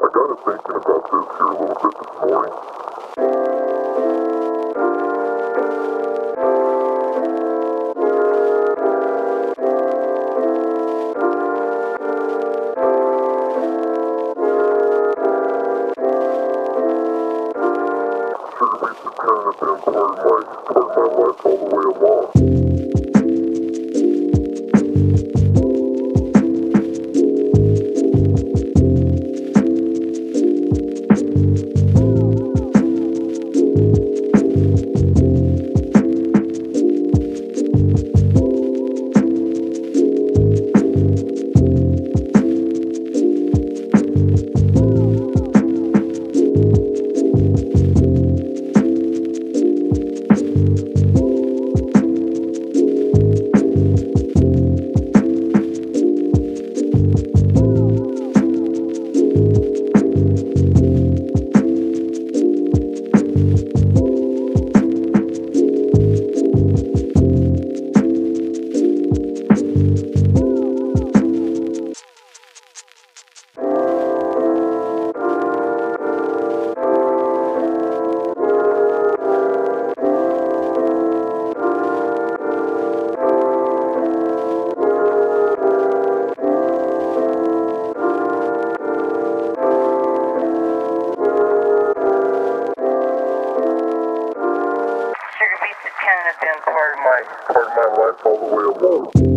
I got to thinking about this here a little bit this morning. Sugar beets have kind of been part of my life all the way along. Kind of been part of my Life all the way along.